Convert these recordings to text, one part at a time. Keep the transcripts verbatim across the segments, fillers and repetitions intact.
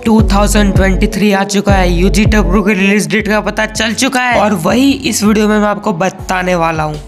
दो हज़ार तेईस आ चुका है, यूजी टब्रू की रिलीज डेट का पता चल चुका है और वही इस वीडियो में मैं आपको बताने वाला हूँ।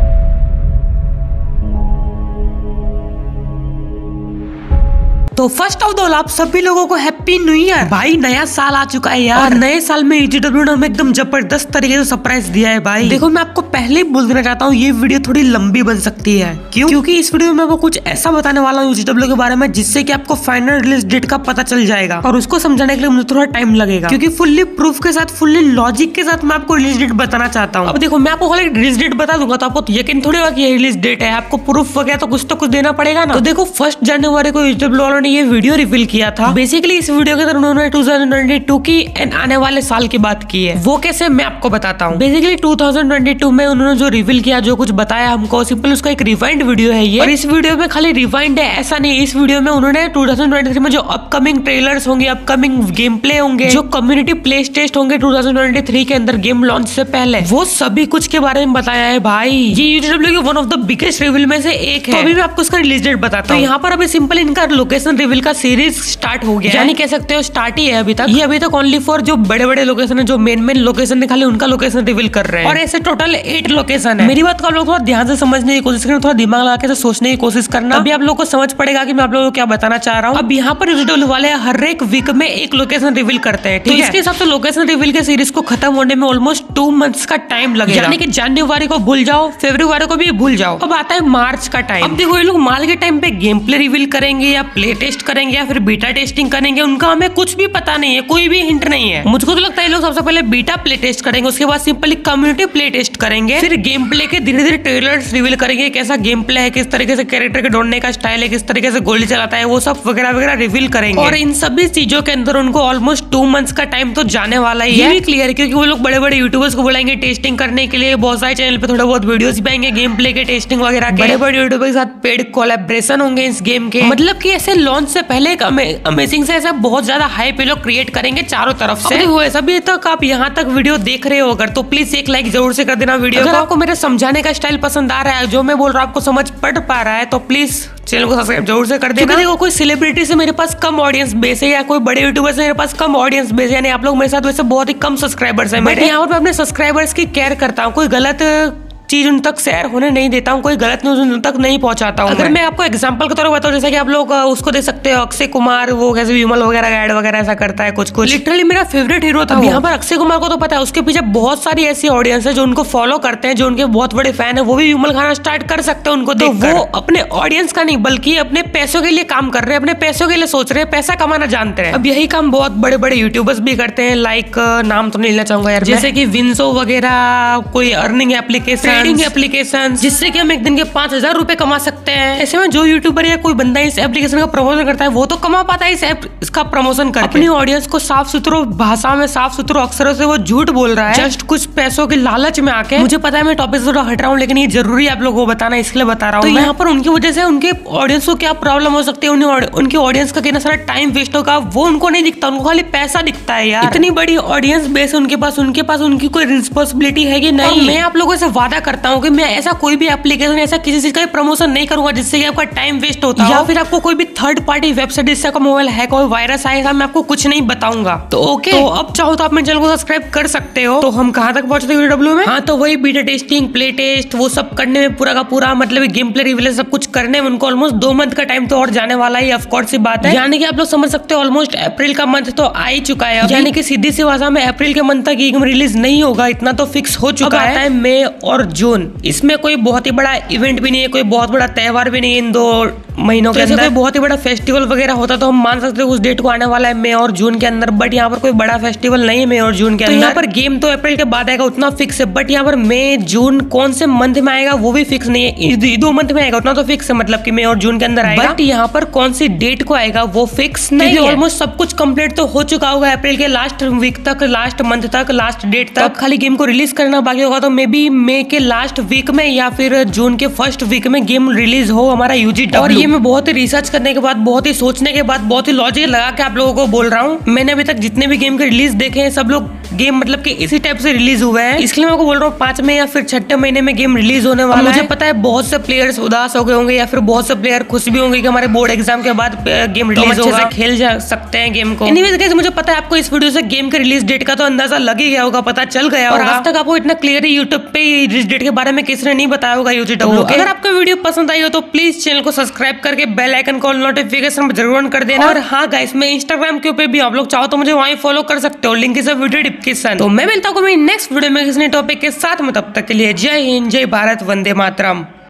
तो फर्स्ट ऑफ ऑल आप सभी लोगों को हैप्पी न्यू ईयर। भाई नया साल आ चुका है यार, और नए साल में यूजी टब्रू ने हमें एकदम जबरदस्त तरीके से सरप्राइज दिया है। भाई देखो, मैं आपको पहले ही बोल देना चाहता हूँ ये वीडियो थोड़ी लंबी बन सकती है। क्यों? क्योंकि इस वीडियो में मैं कुछ ऐसा बताने वाला हूँ यूजी टब्रू के बारे में जिससे कि आपको फाइनल रिलीज डेट का पता चल जाएगा, और उसको समझाने के लिए मुझे थोड़ा टाइम लगेगा, क्योंकि फुल्ली प्रूफ के साथ, फुल्ली लॉजिक के साथ मैं आपको रिलीज डेट बताना चाहता हूँ। अब देखो, मैं आपको खाली रिलीज डेट बता दूंगा तो आपको यकीन थोड़ी होगा कि ये रिलीज डेट है, आपको प्रूफ वगैरह तो कुछ तो कुछ देना पड़ेगा ना। तो देखो, फर्स्ट जनवरी को यूजी टब्रू वालों ने ये वीडियो रिवील किया था। बेसिकली इस वीडियो के अंदर उन्होंने दो हज़ार बाईस की आने वाले साल की बात की है। वो कैसे, मैं आपको बताता हूँ। बेसिकली दो हज़ार बाईस में उन्होंने जो रिवील किया, जो कुछ बताया हमको, सिंपल उसका एक रिवाइंड वीडियो है ये। और इस वीडियो में खाली रिवाइंड है ऐसा नहीं, इस वीडियो में उन्होंने दो हज़ार तेईस में जो अपकमिंग ट्रेलर्स होंगे, अपकमिंग गेम प्ले होंगे, जो कम्युनिटी प्ले टेस्ट होंगे दो हज़ार तेईस के अंदर गेम लॉन्च से पहले, वो सभी कुछ के बारे में बताया है। भाई ये यूजी टब्रू की one of the biggest reveal में से एक है। तो अभी मैं आपको उसका रिलीज डेट बताता हूँ। यहाँ पर अभी सिंपल इनका लोकेशन रिवील का सीरीज स्टार्ट हो गया, यानी कह सकते हो स्टार्ट ही है अभी तक। ये अभी तक ओनली फॉर जो बड़े बड़े लोकेशन है, जो मेन मेन लोकेशन है, खाली उनका लोकेशन रिवील कर रहे हैं। और ऐसे टोटल एट लोकेशन है। मेरी बात को आप लोग थोड़ा ध्यान से समझने की कोशिश करना, थोड़ा दिमाग लगा के सोचने की कोशिश करना, अभी आप लोग को समझ पड़ेगा कि मैं आप लोगों को क्या बताना चाह रहा हूँ। अब यहाँ पर यूजी टब्रू वाले हर एक वीक में एक लोकेशन रिवील करते हैं, ठीक है। इसके हिसाब से लोकेशन रिवील के सीरीज को खत्म होने में ऑलमोस्ट टू मंथ्स का टाइम लगेगा, यानी कि जनवरी को भूल जाओ, फरवरी को भी भूल जाओ। अब आता है मार्च का टाइम। अब देखो, ये लोग मार्च के टाइम पे गेम प्ले रिवील करेंगे या प्ले टेस्ट करेंगे या फिर बीटा टेस्टिंग करेंगे, उनका हमें कुछ भी पता नहीं है, कोई भी हिंट नहीं है। मुझको तो लगता है ये लोग सबसे पहले बीटा प्ले टेस्ट करेंगे, उसके बाद सिंपली कम्युनिटी प्ले टेस्ट करेंगे, फिर गेम प्ले के धीरे धीरे ट्रेलर्स रिवील करेंगे, कैसा गेम प्ले है, किस तरीके से कैरेक्टर के दौड़ने का स्टाइल है, किस तरीके से गोली चलाता है, वो सब वगैरह वगैरह रिवील करेंगे। और इन सभी चीजों के अंदर उनको ऑलमोस्ट टू मंथ्स का टाइम तो जाने वाला ही है। ये भी क्लियर है क्योंकि वो लोग बड़े बड़े यूट्यूबर्स को बुलाएंगे टेस्टिंग करने के लिए, बहुत सारे चैनल पे थोड़ा बहुत वीडियोस भी आएंगे गेम प्ले के टेस्टिंग वगैरह के, बड़े बड़े यूट्यूबर के साथ पेड कोलैबोरेशन होंगे इस गेम के। मतलब कि ऐसे लॉन्च से पहले एक अमेजिंग से ऐसा बहुत ज्यादा हाइप लोग क्रिएट करेंगे चारों तरफ से। हुए सभी तक आप यहाँ तक वीडियो देख रहे हो अगर, तो प्लीज एक लाइक जरूर से कर देना वीडियो को। अगर आपको मेरे समझाने का स्टाइल पसंद आ रहा है, जो मैं बोल रहा हूँ आपको समझ पड़ पा रहा है, तो प्लीज चैनल को सब्सक्राइब जरूर से कर देना। देखो, कोई सेलिब्रिटी से मेरे पास कम ऑडियंस बेस है या कोई बड़े यूट्यूबर से मेरे पास कम ऑडियंस बेस है, यानी आप लोग मेरे साथ वैसे बहुत ही कम सब्सक्राइबर्स हैं। मैं यहाँ पर अपने सब्सक्राइबर्स की केयर करता हूँ, कोई गलत चीज उन तक शेयर होने नहीं देता हूँ, कोई गलत न्यूज उन तक नहीं पहुंचाता हूँ। अगर मैं आपको एग्जांपल के तौर पर बताऊँ, जैसे कि आप लोग उसको देख सकते हो, अक्षय कुमार, वो कैसे विमल वगैरह ऐड वगैरह ऐसा करता है कुछ कुछ। लिटरली मेरा फेवरेट हीरो था। यहाँ पर अक्षय कुमार को तो पता है, उसके पीछे बहुत सारी ऐसी ऑडियंस है जो उनको फॉलो करते हैं, जो उनके बहुत बड़े फैन है, वो भी विमल खाना स्टार्ट कर सकते हैं उनको देखकर। वो अपने ऑडियंस का नहीं बल्कि अपने पैसों के लिए काम कर रहे हैं, अपने पैसों के लिए सोच रहे हैं, पैसा कमाना जानते हैं। अब यही काम बहुत बड़े बड़े यूट्यूबर्स भी करते हैं, लाइक नाम तो नहीं लेना चाहूंगा यार, जैसे की विंसो वगैरह, कोई अर्निंग एप्लीकेशन, ट्रेडिंग एप्लीकेशन, जिससे कि हम एक दिन के पांच हजार रुपए कमा सकते हैं। ऐसे में जो यूट्यूबर या कोई बंदा इस एप्लीकेशन का प्रमोशन करता है, वो तो कमा पाता है इस ऐप इसका प्रमोशन करके। अपनी ऑडियंस को साफ सुथरो भाषा में, साफ सुथरो अक्षरों से वो झूठ बोल रहा है, जस्ट कुछ पैसों के लालच में आके। मुझे पता है मैं टॉपिक से थोड़ा हट रहा हूँ, लेकिन ये जरूरी आप लोगों को बताना, इसलिए बता रहा हूँ। तो यहाँ पर उनकी वजह से उनके ऑडियंस को क्या प्रॉब्लम हो सकती है, उनकी ऑडियंस का कितना सारा टाइम वेस्ट होगा, वो उनको नहीं दिखता, उनको खाली पैसा दिखता है यार। इतनी बड़ी ऑडियंस बेस उनके पास, उनके पास उनकी कोई रिस्पॉन्सिबिलिटी है कि नहीं। मैं आप लोगों से वादा करता हूँ कि मैं ऐसा कोई भी एप्लीकेशन, ऐसा किसी चीज का प्रमोशन नहीं करूंगा जिससे कि आपका टाइम वेस्ट होता है, या फिर आपको कोई भी थर्ड पार्टी वेबसाइट जिससे आपका मोबाइल हैक हो, वायरस आएगा, मैं आपको कुछ नहीं बताऊंगा। तो ओके, तो अब चाहो तो आप मेरे चैनल को सब्सक्राइब कर सकते हो। तो हम कहाँ तक पहुंचते हैं यूजी टब्रू में? हाँ, तो वही बीटा टेस्टिंग, प्ले टेस्ट, वो सब करने में पूरा का पूरा, मतलब गेम प्ले रिवील सब कुछ करने में उनको ऑलमोस्ट दो मंथ का टाइम तो और जाने वाला है, ऑफ कोर्स सी बात है। यानी कि आप लोग समझ सकते हो ऑलमोस्ट अप्रैल का मंथ तो आ ही चुका है, यानी कि सीधी सी भाषा में अप्रैल के मंथ तक गेम रिलीज नहीं होगा, इतना तो फिक्स हो चुका है। है मई और जून, इसमें कोई बहुत ही बड़ा इवेंट भी नहीं है, कोई बहुत बड़ा त्योहार भी नहीं है इन दो महीनों के अंदर। कोई बहुत ही बड़ा फेस्टिवल वगैरह होता तो हम मान सकते हैं उस डेट को आने वाला है मई और जून के अंदर, बट यहाँ पर कोई बड़ा फेस्टिवल नहीं है मई और जून के अंदर। तो यहाँ पर गेम तो अप्रैल के बाद आएगा, उतना फिक्स है, बट यहाँ पर मई जून कौन से मंथ में आएगा वो भी फिक्स नहीं है। दो मंथ में आएगा उतना तो फिक्स है, मतलब कि मई और जून के अंदर आएगा, बट यहाँ पर कौन सी डेट को आएगा वो फिक्स नहीं है। ऑलमोस्ट सब कुछ कंप्लीट तो हो चुका होगा अप्रैल के लास्ट वीक तक, लास्ट मंथ तक, लास्ट डेट तक, खाली गेम को रिलीज करना बाकी होगा। तो मे बी मई के लास्ट वीक में या फिर जून के फर्स्ट वीक में गेम रिलीज हो हमारा यूजी टब्रू। और ये देखिए मैं बहुत ही रिसर्च करने के बाद, बहुत ही सोचने के बाद, बहुत ही लॉजिक लगा के आप लोगों को बोल रहा हूँ। मैंने अभी तक जितने भी गेम के रिलीज देखे हैं सब लोग गेम मतलब कि इसी टाइप से रिलीज हुए हैं, इसलिए मैं आपको बोल रहा हूँ पांचवें या फिर छठे महीने में गेम रिलीज होने वाला है। मुझे पता है बहुत से प्लेयर्स उदास हो गए होंगे या फिर बहुत से प्लेयर खुश भी होंगे कि हमारे बोर्ड एग्जाम के बाद गेम रिलीज होगा, खेल जा सकते हैं गेम को। एनीवेज गाइस, मुझे पता है आपको इस वीडियो से गेम के रिलीज डेट का तो अंदाजा लग ही गया होगा, पता चल गया होगा। और आज तक आपको इतना क्लियर यूट्यूब पे रिलीज डेट के बारे में किसी ने नहीं बताया होगा यूट्यूब। अगर आपको वीडियो पसंद आई हो तो प्लीज चैनल को सब्सक्राइब करके बेल आइकन को नोटिफिकेशन जरूर ऑन कर देना। और हाँ गाइस, मैं इंस्टाग्राम के ऊपर भी आप लोग चाहो तो मुझे वहीं फॉलो कर सकते हो, लिंक इस वीडियो डिस्क्रिप्शन। तो मैं मिलता हूँ मेरी नेक्स्ट वीडियो में किसी टॉपिक के साथ में, तब तक के लिए जय हिंद, जय भारत, वंदे मातरम।